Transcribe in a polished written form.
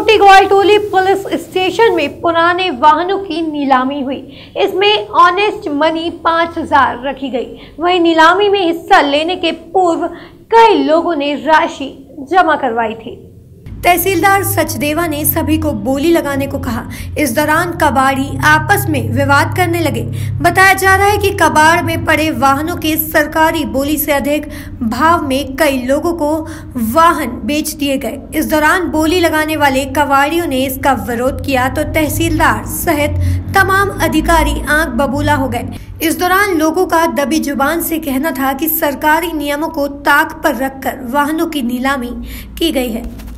छोटी Gwaltoli police station में पुराने वाहनों की नीलामी हुई। इसमें ऑनेस्ट मनी 5000 रखी गई। वहीं नीलामी में हिस्सा लेने के पूर्व कई लोगों ने राशि जमा करवाई थी। तहसीलदार सचदेवा ने सभी को बोली लगाने को कहा। इस दौरान कबाड़ी आपस में विवाद करने लगे। बताया जा रहा है कि कबाड़ में पड़े वाहनों के सरकारी बोली से अधिक भाव में कई लोगों को वाहन बेच दिए गए। इस दौरान बोली लगाने वाले कबाड़ियों ने इसका विरोध किया तो तहसीलदार सहित तमाम अधिकारी आंख बबूला हो गए। इस दौरान लोगों का दबी जुबान से कहना था कि सरकारी नियमों को ताक पर रखकर वाहनों की नीलामी की गई है।